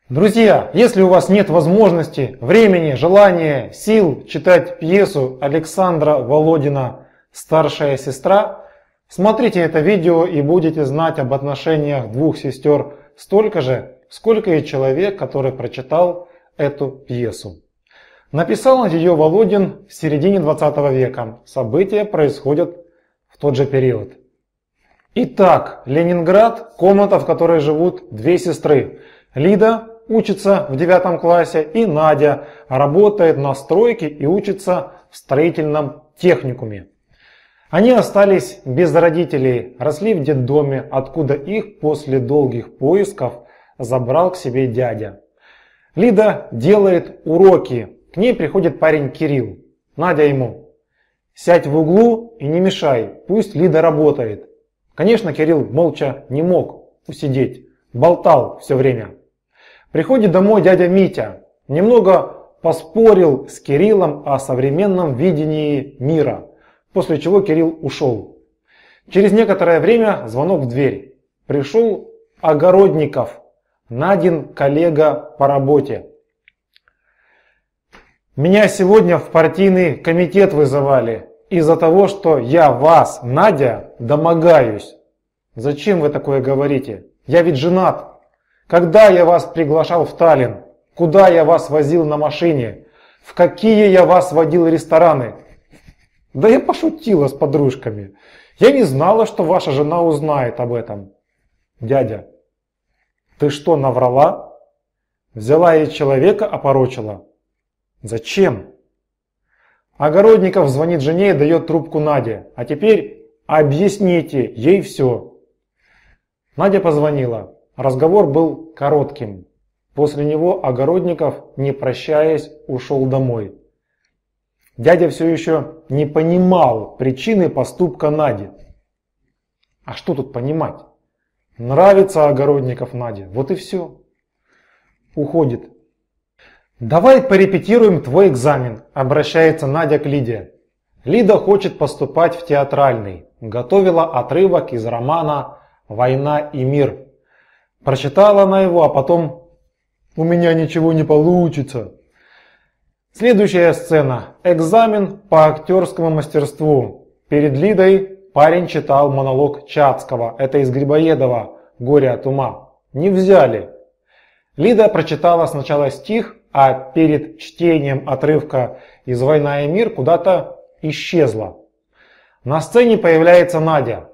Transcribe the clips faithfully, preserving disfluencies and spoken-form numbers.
Друзья, если у вас нет возможности, времени, желания, сил читать пьесу Александра Володина «Старшая сестра», смотрите это видео и будете знать об отношениях двух сестер столько же, сколько и человек, который прочитал эту пьесу. Написал ее Володин в середине двадцатого века. События происходят в тот же период. Итак, Ленинград, комната, в которой живут две сестры. Лида учится в девятом классе, и Надя работает на стройке и учится в строительном техникуме. Они остались без родителей, росли в детдоме, откуда их после долгих поисков забрал к себе дядя. Лида делает уроки, к ней приходит парень Кирилл. Надя ему: «Сядь в углу и не мешай, пусть Лида работает». Конечно, Кирилл молча не мог усидеть, болтал все время. Приходит домой дядя Митя, немного поспорил с Кириллом о современном видении мира, после чего Кирилл ушел. Через некоторое время звонок в дверь. Пришел Огородников, Надин коллега по работе. «Меня сегодня в партийный комитет вызывали из-за того, что я вас, Надя, домогаюсь». «Зачем вы такое говорите? Я ведь женат. Когда я вас приглашал в Таллин? Куда я вас возил на машине? В какие я вас водил рестораны?» «Да я пошутила с подружками. Я не знала, что ваша жена узнает об этом». «Дядя, ты что, наврала? Взяла и человека опорочила?» «Зачем?» Огородников звонит жене и дает трубку Наде. «А теперь объясните ей все». Надя позвонила. Разговор был коротким. После него Огородников, не прощаясь, ушел домой. Дядя все еще не понимал причины поступка Нади. А что тут понимать? Нравится Огородников Наде, вот и все. Уходит. «Давай порепетируем твой экзамен», обращается Надя к Лиде. Лида хочет поступать в театральный. Готовила отрывок из романа «Война и мир». Прочитала она его, а потом: «У меня ничего не получится». Следующая сцена. Экзамен по актерскому мастерству. Перед Лидой парень читал монолог Чацкого. Это из Грибоедова «Горе от ума». Не взяли. Лида прочитала сначала стих, а перед чтением отрывка из «Война и мир» куда-то исчезла. На сцене появляется Надя.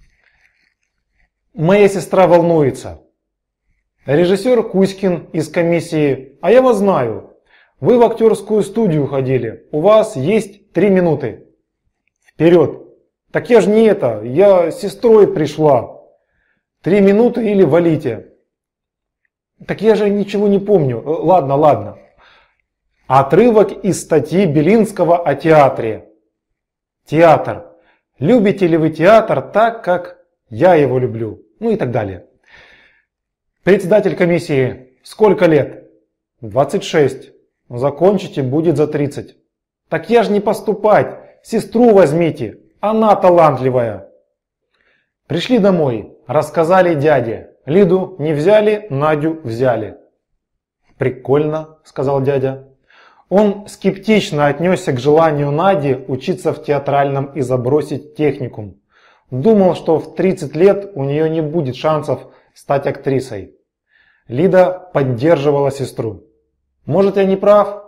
«Моя сестра волнуется». Режиссер Кузькин из комиссии: «А я вас знаю. Вы в актерскую студию ходили. У вас есть три минуты». «Вперед!» «Так я же не это, я с сестрой пришла». «Три минуты или валите». «Так я же ничего не помню. Ладно, ладно». Отрывок из статьи Белинского о театре. Театр. Любите ли вы театр так, как я его люблю? Ну и так далее. Председатель комиссии: «Сколько лет?» «двадцать шесть. Закончите, будет за тридцать». «Так я же не поступать. Сестру возьмите. Она талантливая». Пришли домой. Рассказали дяде. Лиду не взяли, Надю взяли. «Прикольно», сказал дядя. Он скептично отнесся к желанию Нади учиться в театральном и забросить техникум. Думал, что в тридцать лет у нее не будет шансов стать актрисой. Лида поддерживала сестру. «Может, я не прав?»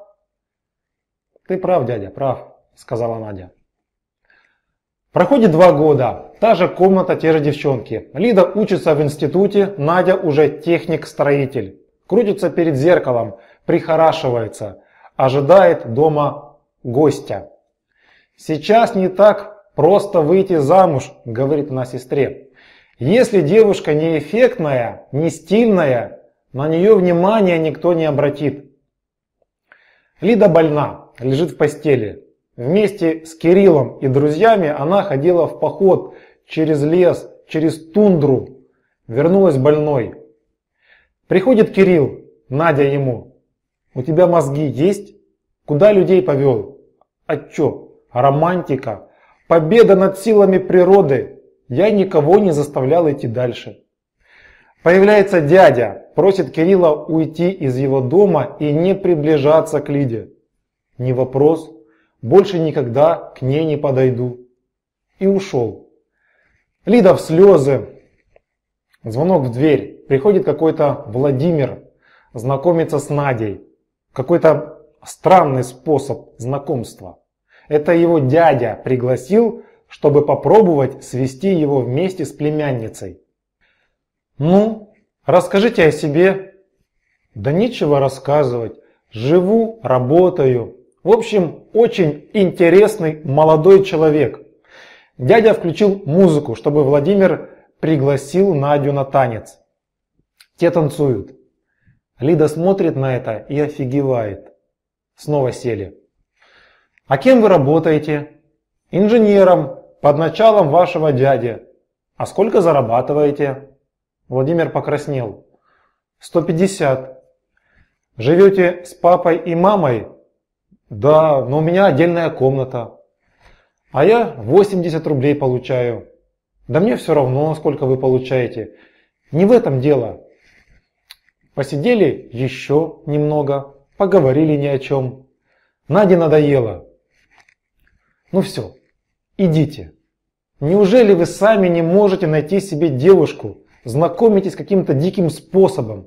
«Ты прав, дядя, прав», сказала Надя. Проходит два года. Та же комната, те же девчонки. Лида учится в институте, Надя уже техник-строитель. Крутится перед зеркалом, прихорашивается, ожидает дома гостя. «Сейчас не так просто выйти замуж», говорит она сестре. «Если девушка не эффектная, не стильная, на нее внимания никто не обратит». Лида больна, лежит в постели. Вместе с Кириллом и друзьями она ходила в поход через лес, через тундру. Вернулась больной. Приходит Кирилл, Надя ему: «У тебя мозги есть? Куда людей повел?» «А чё? Романтика. Победа над силами природы. Я никого не заставлял идти дальше». Появляется дядя, просит Кирилла уйти из его дома и не приближаться к Лиде. Не вопрос, больше никогда к ней не подойду. И ушел. Лида в слезы. Звонок в дверь. Приходит какой-то Владимир, знакомится с Надей. Какой-то странный способ знакомства. Это его дядя пригласил, чтобы попробовать свести его вместе с племянницей. Ну, расскажите о себе. Да нечего рассказывать. Живу, работаю. В общем, очень интересный молодой человек. Дядя включил музыку, чтобы Владимир пригласил Надю на танец. Те танцуют. Лида смотрит на это и офигевает. Снова сели. А кем вы работаете? Инженером, под началом вашего дяди. А сколько зарабатываете? Владимир покраснел. сто пятьдесят. Живете с папой и мамой? Да, но у меня отдельная комната. А я восемьдесят рублей получаю. Да мне все равно, сколько вы получаете. Не в этом дело. Посидели еще немного, поговорили ни о чем. Наде надоело. Ну все, идите. Неужели вы сами не можете найти себе девушку? Знакомитесь каким-то диким способом.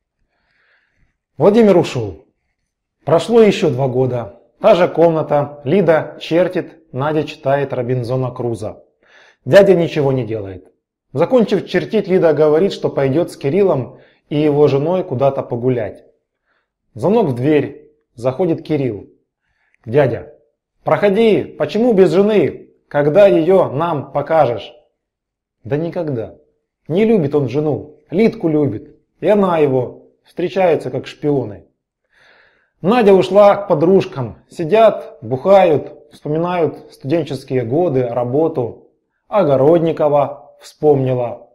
Владимир ушел. Прошло еще два года. Та же комната. Лида чертит, Надя читает Робинзона Круза. Дядя ничего не делает. Закончив чертить, Лида говорит, что пойдет с Кириллом и его женой куда-то погулять. Звонок в дверь. Заходит Кирилл. Дядя, проходи, почему без жены? Когда ее нам покажешь? Да никогда. Не любит он жену, Лидку любит. И она его. Встречаются как шпионы. Надя ушла к подружкам. Сидят, бухают, вспоминают студенческие годы, работу. Огородникова вспомнила.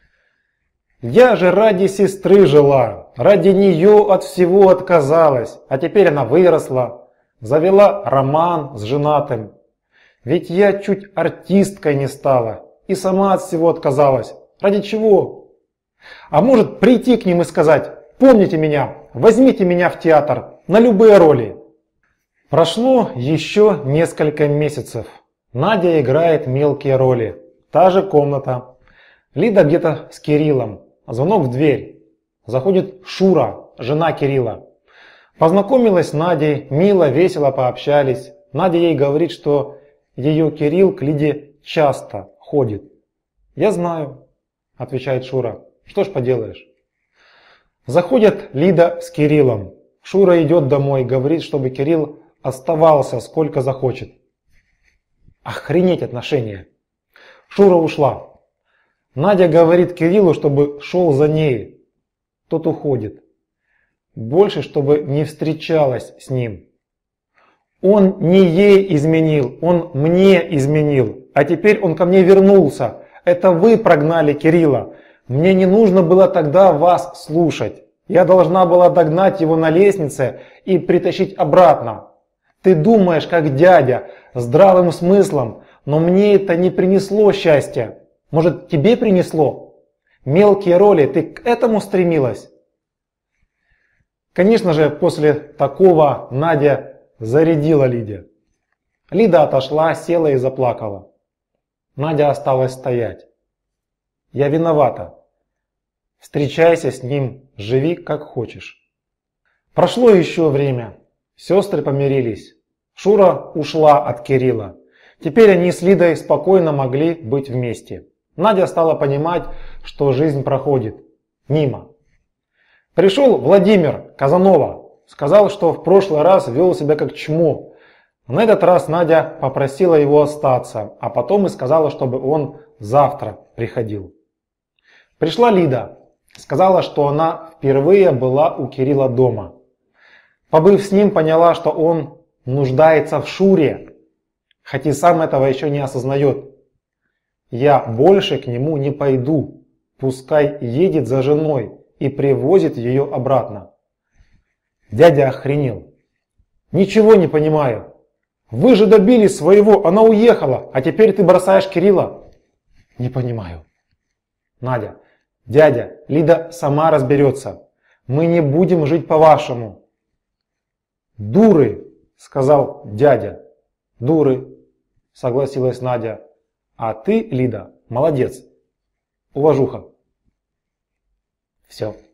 Я же ради сестры жила, ради нее от всего отказалась. А теперь она выросла, завела роман с женатым. Ведь я чуть артисткой не стала и сама от всего отказалась. Ради чего? А может прийти к ним и сказать: помните меня, возьмите меня в театр на любые роли. Прошло еще несколько месяцев. Надя играет мелкие роли. Та же комната. Лида где-то с Кириллом. Звонок в дверь. Заходит Шура, жена Кирилла. Познакомилась с Надей, мило, весело пообщались. Надя ей говорит, что ее Кирилл к Лиде часто ходит. Я знаю, отвечает Шура. Что ж поделаешь. Заходят Лида с Кириллом. Шура идет домой, говорит, чтобы Кирилл оставался сколько захочет. Охренеть отношения. Шура ушла. Надя говорит Кириллу, чтобы шел за ней. Тот уходит. Больше, чтобы не встречалась с ним. Он не ей изменил, он мне изменил. А теперь он ко мне вернулся. Это вы прогнали Кирилла. Мне не нужно было тогда вас слушать. Я должна была догнать его на лестнице и притащить обратно. Ты думаешь, как дядя, здравым смыслом, но мне это не принесло счастья. Может, тебе принесло? Мелкие роли, ты к этому стремилась? Конечно же, после такого Надя зарядила Лиде. Лида отошла, села и заплакала. Надя осталась стоять. Я виновата. Встречайся с ним, живи как хочешь. Прошло еще время. Сестры помирились. Шура ушла от Кирилла. Теперь они с Лидой спокойно могли быть вместе. Надя стала понимать, что жизнь проходит мимо. Пришел Владимир Казанова. Сказал, что в прошлый раз вел себя как чмо. На этот раз Надя попросила его остаться, а потом и сказала, чтобы он завтра приходил. Пришла Лида. Сказала, что она впервые была у Кирилла дома. Побыв с ним, поняла, что он нуждается в Шуре, хоть и сам этого еще не осознает. Я больше к нему не пойду, пускай едет за женой и привозит ее обратно. Дядя охренел. Ничего не понимаю. Вы же добились своего, она уехала, а теперь ты бросаешь Кирилла. Не понимаю. Надя, Дядя, Лида сама разберется. Мы не будем жить по-вашему. Дуры, сказал дядя. Дуры, согласилась Надя. А ты, Лида, молодец. Уважуха. Все.